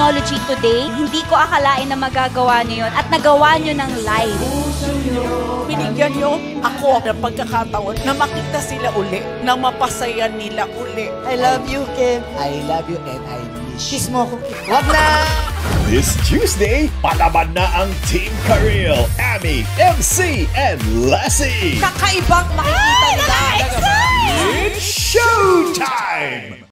technology today, hindi ko akalain na magagawa niyo yun at nagawa niyo ng live. Binigyan niyo ako ng pagkakataon na makita sila uli, na mapasaya nila uli. I love you, Kim. I love you and I miss you. Kiss mo ako. Wag na! This Tuesday, palaban na ang Team Karil, Ami, MC, and Lassie. Kakaibang makikita nila. It's showtime!